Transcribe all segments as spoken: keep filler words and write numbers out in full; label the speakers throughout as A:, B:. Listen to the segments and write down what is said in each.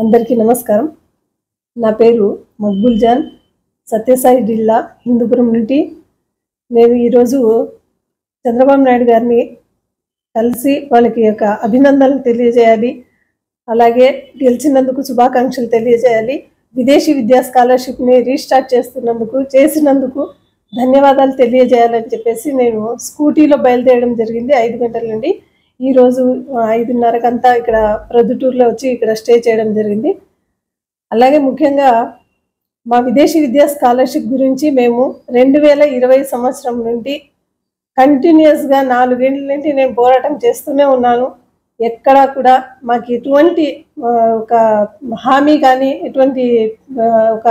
A: అందరికీ నమస్కారం. నా పేరు మక్బూల్ జాన్, సత్యసాయి జిల్లా హిందూపురం నుండి. నేను ఈరోజు చంద్రబాబు నాయుడు గారిని కలిసి వాళ్ళకి యొక్క అభినందనలు తెలియజేయాలి, అలాగే గెలిచినందుకు శుభాకాంక్షలు తెలియజేయాలి, విదేశీ విద్యా స్కాలర్షిప్ని రీస్టార్ట్ చేస్తున్నందుకు చేసినందుకు ధన్యవాదాలు తెలియజేయాలని చెప్పేసి నేను స్కూటీలో బయలుదేరడం జరిగింది ఐదు గంటల నుండి. ఈరోజు ఐదున్నరకంతా ఇక్కడ ప్రొద్దుటూరులో వచ్చి ఇక్కడ స్టే చేయడం జరిగింది. అలాగే ముఖ్యంగా మా విదేశీ విద్యా స్కాలర్షిప్ గురించి మేము రెండు వేల ఇరవై సంవత్సరం నుండి కంటిన్యూస్గా నాలుగేళ్ళ నుండి నేను పోరాటం చేస్తూనే ఉన్నాను. ఎక్కడా కూడా మాకు ఎటువంటి ఒక హామీ కానీ ఎటువంటి ఒక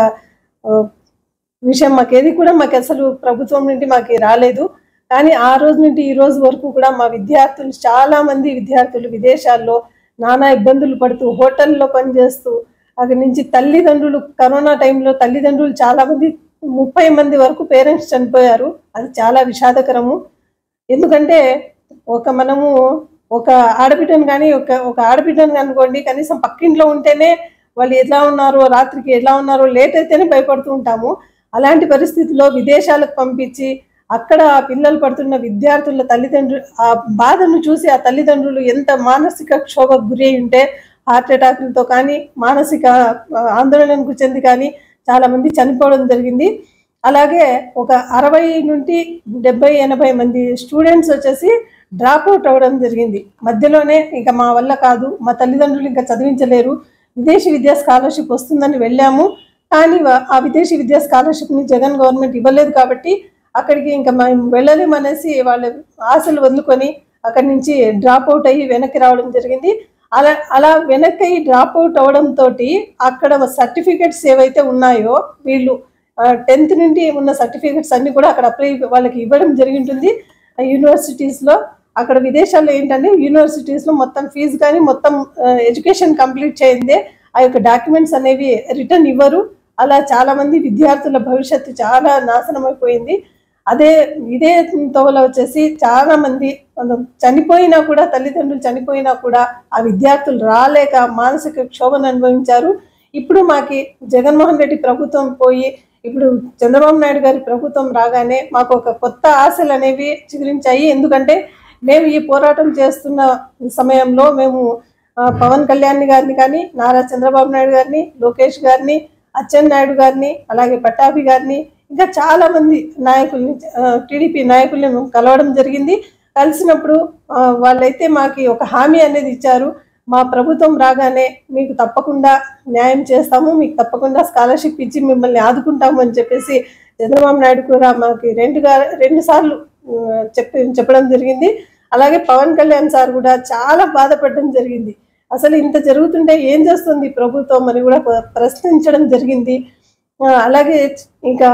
A: విషయం మాకేది కూడా మాకు అసలు ప్రభుత్వం నుండి మాకు రాలేదు. కానీ ఆ రోజు నుండి ఈ రోజు వరకు కూడా మా విద్యార్థులు చాలామంది విద్యార్థులు విదేశాల్లో నానా ఇబ్బందులు పడుతూ హోటల్లో పనిచేస్తూ అక్కడి నుంచి తల్లిదండ్రులు కరోనా టైంలో తల్లిదండ్రులు చాలామంది ముప్పై మంది వరకు పేరెంట్స్ చనిపోయారు. అది చాలా విషాదకరము. ఎందుకంటే ఒక మనము ఒక ఆడబిడ్డను కానీ ఒక ఒక ఆడబిడ్డను అనుకోండి, కనీసం పక్కింట్లో ఉంటేనే వాళ్ళు ఎలా ఉన్నారో రాత్రికి ఎలా ఉన్నారో లేట్ అయితేనే భయపడుతూ ఉంటాము. అలాంటి పరిస్థితుల్లో విదేశాలకు పంపించి అక్కడ ఆ పిల్లలు పడుతున్న విద్యార్థుల తల్లిదండ్రులు ఆ బాధను చూసి ఆ తల్లిదండ్రులు ఎంత మానసిక క్షోభకు గురి అయి ఉంటే హార్ట్ అటాక్లతో కానీ మానసిక ఆందోళనకు చెంది కానీ చాలామంది చనిపోవడం జరిగింది. అలాగే ఒక అరవై నుండి డెబ్బై ఎనభై మంది స్టూడెంట్స్ వచ్చేసి డ్రాప్ అవుట్ అవ్వడం జరిగింది. మధ్యలోనే ఇంకా మా వల్ల కాదు, మా తల్లిదండ్రులు ఇంకా చదివించలేరు, విదేశీ విద్యా స్కాలర్షిప్ వస్తుందని వెళ్ళాము, కానీ ఆ విదేశీ విద్యా స్కాలర్షిప్ని జగన్ గవర్నమెంట్ ఇవ్వలేదు కాబట్టి అక్కడికి ఇంకా మేము వెళ్ళలేమనేసి వాళ్ళ ఆశలు వదులుకొని అక్కడి నుంచి డ్రాప్ అవుట్ అయ్యి వెనక్కి రావడం జరిగింది. అలా అలా వెనక్కి అయ్యి డ్రాప్ అవుట్ అవడంతో అక్కడ సర్టిఫికెట్స్ ఏవైతే ఉన్నాయో వీళ్ళు టెన్త్ నుండి ఉన్న సర్టిఫికెట్స్ అన్ని కూడా అక్కడ అప్లై వాళ్ళకి ఇవ్వడం జరిగి ఉంటుంది యూనివర్సిటీస్లో. అక్కడ విదేశాల్లో ఏంటంటే యూనివర్సిటీస్లో మొత్తం ఫీజు కానీ మొత్తం ఎడ్యుకేషన్ కంప్లీట్ చేయిందే ఆ యొక్క డాక్యుమెంట్స్ అనేవి రిటర్న్ ఇవ్వరు. అలా చాలామంది విద్యార్థుల భవిష్యత్తు చాలా నాశనం అయిపోయింది. అదే ఇదే తోవలో వచ్చేసి చాలామంది చనిపోయినా కూడా తల్లిదండ్రులు చనిపోయినా కూడా ఆ విద్యార్థులు రాలేక మానసిక క్షోభను అనుభవించారు. ఇప్పుడు మాకి జగన్మోహన్ రెడ్డి ప్రభుత్వం పోయి ఇప్పుడు చంద్రబాబు నాయుడు గారి ప్రభుత్వం రాగానే మాకు ఒక కొత్త ఆశలు అనేవి చిగురించాయి. ఎందుకంటే మేము ఈ పోరాటం చేస్తున్న సమయంలో మేము పవన్ కళ్యాణ్ గారిని కానీ నారా చంద్రబాబు నాయుడు గారిని లోకేష్ గారిని అచ్చెన్నాయుడు గారిని అలాగే పట్టాభి గారిని ఇంకా చాలా మంది నాయకుల్ని టీడీపీ నాయకుల్ని కలవడం జరిగింది. కలిసినప్పుడు వాళ్ళైతే మాకు ఒక హామీ అనేది ఇచ్చారు, మా ప్రభుత్వం రాగానే మీకు తప్పకుండా న్యాయం చేస్తాము, మీకు తప్పకుండా స్కాలర్షిప్ ఇచ్చి మిమ్మల్ని ఆదుకుంటాము అని చెప్పేసి చంద్రబాబు నాయుడు కూడా మాకు రెండుగా రెండు సార్లు చెప్పి చెప్పడం జరిగింది. అలాగే పవన్ కళ్యాణ్ సార్ కూడా చాలా బాధపడడం జరిగింది. అసలు ఇంత జరుగుతుంటే ఏం చేస్తుంది ప్రభుత్వం అని కూడా ప్రశ్నించడం జరిగింది. అలాగే ఇంకా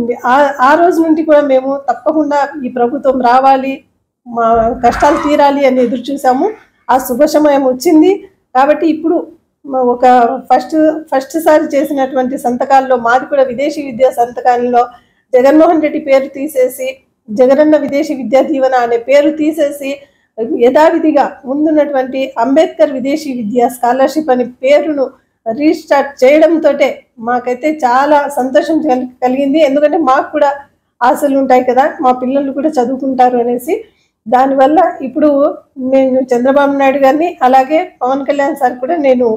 A: ఆ రోజు నుండి కూడా మేము తప్పకుండా ఈ ప్రభుత్వం రావాలి, మా కష్టాలు తీరాలి అని ఎదురు చూసాము. ఆ శుభ సమయం వచ్చింది కాబట్టి ఇప్పుడు ఒక ఫస్ట్ ఫస్ట్ సారి చేసినటువంటి సంతకాల్లో మాది కూడా విదేశీ విద్యా సంతకాల్లో జగన్మోహన్ రెడ్డి పేరు తీసేసి జగనన్న విదేశీ విద్యా దీవెన అనే పేరు తీసేసి యథావిధిగా ముందున్నటువంటి అంబేద్కర్ విదేశీ విద్యా స్కాలర్షిప్ అనే పేరును రీస్టార్ట్ చేయడంతో మాకైతే చాలా సంతోషం కలిగింది. ఎందుకంటే మాకు కూడా ఆశలు ఉంటాయి కదా, మా పిల్లలు కూడా చదువుకుంటారు అనేసి. దానివల్ల ఇప్పుడు నేను చంద్రబాబు నాయుడు గారిని అలాగే పవన్ కళ్యాణ్ సార్ కూడా నేను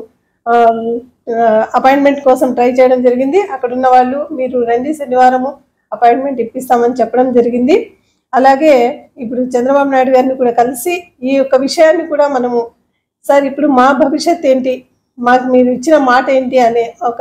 A: అపాయింట్మెంట్ కోసం ట్రై చేయడం జరిగింది. అక్కడ ఉన్న వాళ్ళు మీరు రండి శనివారము అపాయింట్మెంట్ ఇప్పిస్తామని చెప్పడం జరిగింది. అలాగే ఇప్పుడు చంద్రబాబు నాయుడు గారిని కూడా కలిసి ఈ యొక్క విషయాన్ని కూడా మనము సార్ ఇప్పుడు మా భవిష్యత్ ఏంటి, మాకు మీరు ఇచ్చిన మాట ఏంటి అనే ఒక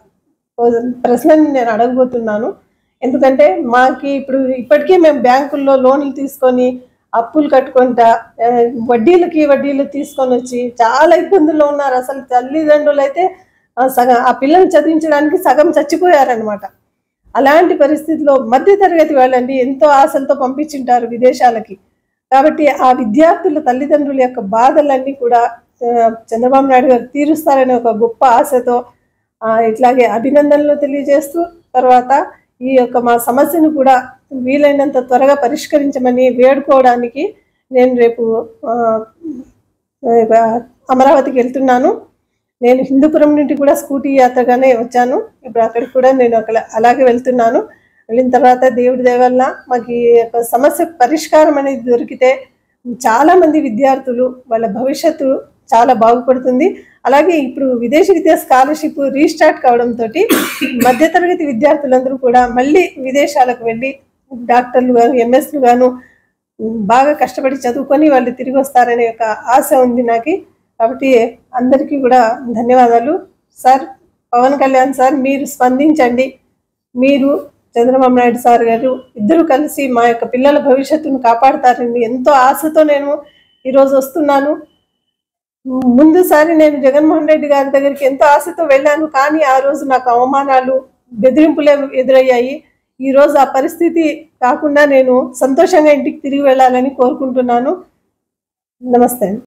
A: ప్రశ్నని నేను అడగబోతున్నాను. ఎందుకంటే మాకు ఇప్పుడు ఇప్పటికీ మేము బ్యాంకుల్లో లోన్లు తీసుకొని అప్పులు కట్టుకుంటా వడ్డీలకి వడ్డీలు తీసుకొని వచ్చి చాలా ఇబ్బందుల్లో ఉన్నారు. అసలు తల్లిదండ్రులు అయితే సగం ఆ పిల్లల్ని చదివించడానికి సగం చచ్చిపోయారనమాట. అలాంటి పరిస్థితిలో మధ్యతరగతి వాళ్ళండి ఎంతో ఆశలతో పంపించుంటారు విదేశాలకి. కాబట్టి ఆ విద్యార్థుల తల్లిదండ్రుల యొక్క బాధలన్నీ కూడా చంద్రబాబు నాయుడు గారు తీరుస్తారనే ఒక గొప్ప ఆశతో ఇట్లాగే అభినందనలు తెలియజేస్తూ తర్వాత ఈ యొక్క మా సమస్యను కూడా వీలైనంత త్వరగా పరిష్కరించమని వేడుకోవడానికి నేను రేపు అమరావతికి వెళ్తున్నాను. నేను హిందూపురం నుండి కూడా స్కూటీ యాత్రగానే వచ్చాను. ఇప్పుడు అక్కడికి కూడా నేను అక్కడ అలాగే వెళ్తున్నాను. వెళ్ళిన తర్వాత దేవుడి దయ వల్ల మాకు ఈ యొక్క సమస్య పరిష్కారం అనేది దొరికితే చాలా మంది విద్యార్థులు వాళ్ళ భవిష్యత్తు చాలా బాగుపడుతుంది. అలాగే ఇప్పుడు విదేశీ విద్యా స్కాలర్షిప్ రీస్టార్ట్ కావడంతో మధ్యతరగతి విద్యార్థులందరూ కూడా మళ్ళీ విదేశాలకు వెళ్ళి డాక్టర్లు గాను ఎంఎస్లు గాను బాగా కష్టపడి చదువుకొని వాళ్ళు తిరిగి వస్తారనే ఒక ఆశ ఉంది నాకు. కాబట్టి అందరికీ కూడా ధన్యవాదాలు. సార్ పవన్ కళ్యాణ్ సార్, మీరు స్పందించండి. మీరు చంద్రబాబు నాయుడు సార్ గారు ఇద్దరు కలిసి మా యొక్క పిల్లల భవిష్యత్తును కాపాడుతారని ఎంతో ఆశతో నేను ఈరోజు వస్తున్నాను. ముందుసారి నేను జగన్మోహన్ రెడ్డి గారి దగ్గరికి ఎంతో ఆశతో వెళ్ళాను, కానీ ఆ రోజు నాకు అవమానాలు, బెదిరింపులే ఎదురయ్యాయి. ఈరోజు ఆ పరిస్థితి కాకుండా నేను సంతోషంగా ఇంటికి తిరిగి వెళ్ళాలని కోరుకుంటున్నాను. నమస్తే.